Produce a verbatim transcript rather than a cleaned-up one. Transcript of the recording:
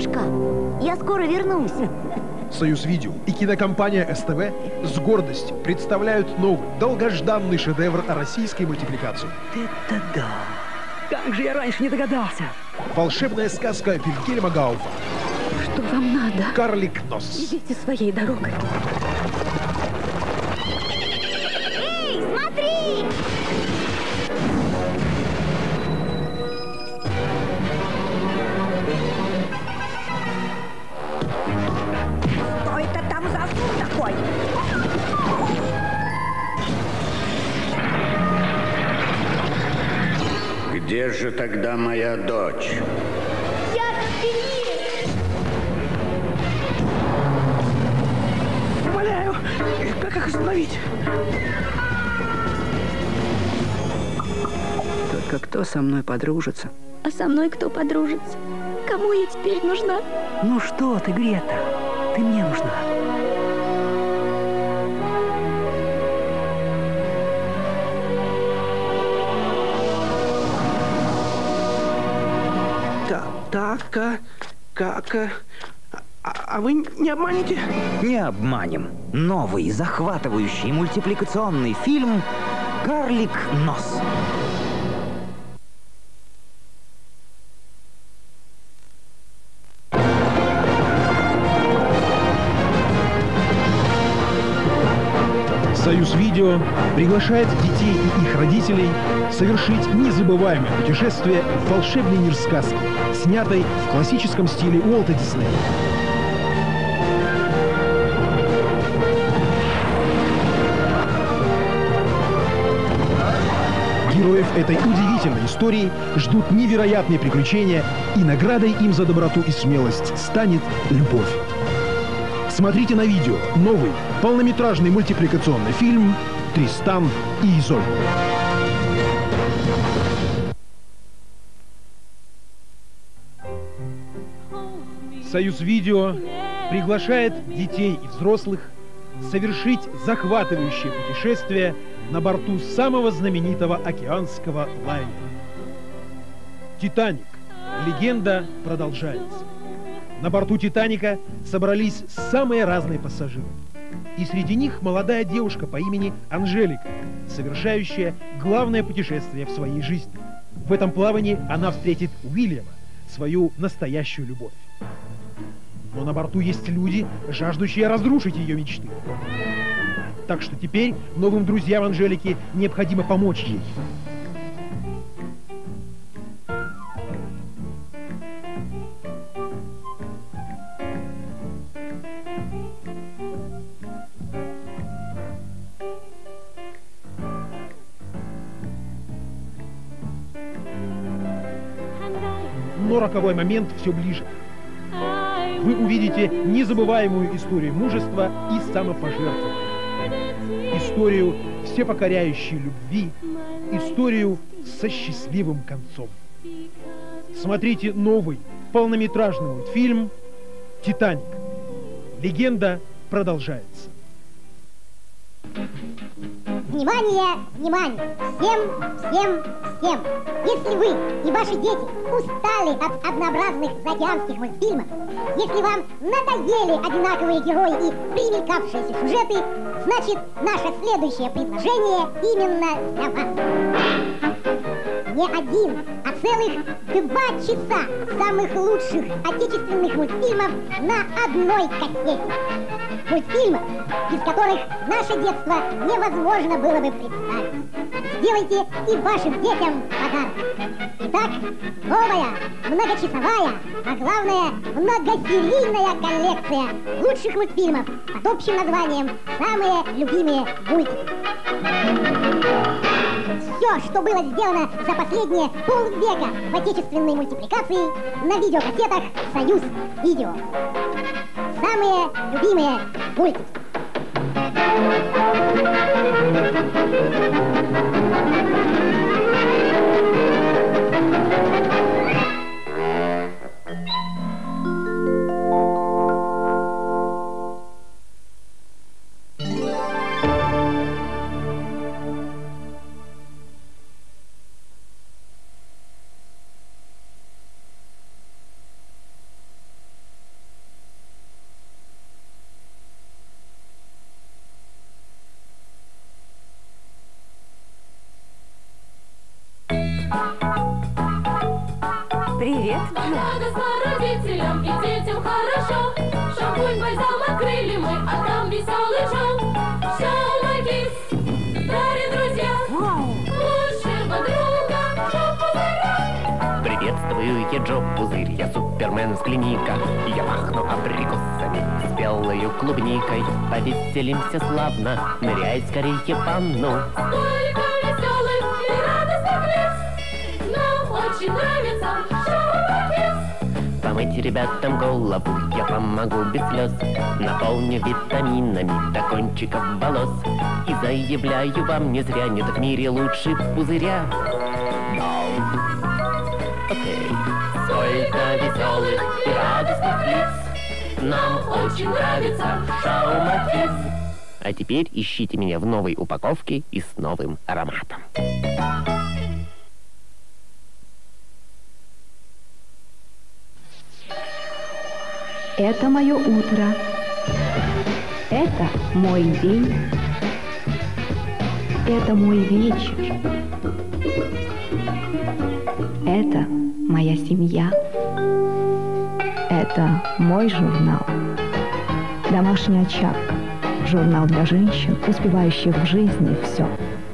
Дедушка, я скоро вернусь. Союз Видео и кинокомпания эс тэ вэ с гордостью представляют новый, долгожданный шедевр российской мультипликации. Это да! Как же я раньше не догадался! Волшебная сказка Вильгельма Гауфа. Что вам надо? Карлик Нос. Идите своей дорогой. Эй, смотри! Что это там за звук такой? Где же тогда моя дочь? Я впереди! Умоляю! Как их остановить? Только кто со мной подружится? А со мной кто подружится? Кому я теперь нужна? Ну что ты, Грета? Ты мне нужна. Так, а, как, а, а вы не обманете? Не обманем. Новый, захватывающий мультипликационный фильм «Карлик Нос». Союз Видео приглашает детей и их родителей совершить незабываемое путешествие в волшебный мир сказки, снятой в классическом стиле Уолта Диснея. Героев этой удивительной истории ждут невероятные приключения, и наградой им за доброту и смелость станет любовь. Смотрите на видео новый полнометражный мультипликационный фильм «Тристан и Изольда». Союз Видео приглашает детей и взрослых совершить захватывающее путешествие на борту самого знаменитого океанского лайнера. «Титаник. Легенда продолжается». На борту «Титаника» собрались самые разные пассажиры. И среди них молодая девушка по имени Анжелика, совершающая главное путешествие в своей жизни. В этом плавании она встретит Уильяма, свою настоящую любовь. Но на борту есть люди, жаждущие разрушить ее мечты. Так что теперь новым друзьям Анжелики необходимо помочь ей. Но роковой момент все ближе. Вы увидите незабываемую историю мужества и самопожертвования. Историю всепокоряющей любви. Историю со счастливым концом. Смотрите новый полнометражный мультфильм «Титаник. Легенда продолжается». Внимание, внимание! Всем, всем, всем! Если вы и ваши дети устали от однообразных заокеанских мультфильмов, если вам надоели одинаковые герои и примелькавшиеся сюжеты, значит, наше следующее предложение именно для вас. Не один, а целых два часа самых лучших отечественных мультфильмов на одной кассете. Мультфильмов, без которых наше детство невозможно было бы представить. Сделайте и вашим детям подарок. Итак, новая, многочасовая, а главное, многосерийная коллекция лучших мультфильмов под общим названием «Самые любимые мультики». Все, что было сделано за последние полвека в отечественной мультипликации, на видеокассетах «Союз Видео». Самые любимые мультики. родителям и детям хорошо. Шампунь, бальзам открыли мы, а там веселый шоу. Шоу-магис, дарит друзья, лучшая подруга Джо-пузыря. Приветствую, я Джо-пузырь, я супермен, взгляни-ка. Я пахну абрикосами, спелою клубникой. Повеселимся славно, ныряй скорее в ванну. Столько веселых и радостных лиц, нам очень нравится шоу-магис. Помыть ребятам голову я помогу без слез. Наполню витаминами до кончиков волос. И заявляю вам, не зря нет в мире лучше пузыря. Окей. Сколько веселых и радостных лиц, нам очень нравится шоу-магис. А теперь ищите меня в новой упаковке и с новым ароматом. Это мое утро. Это мой день. Это мой вечер. Это моя семья. Это мой журнал. Домашний очаг. Журнал для женщин, успевающих в жизни все.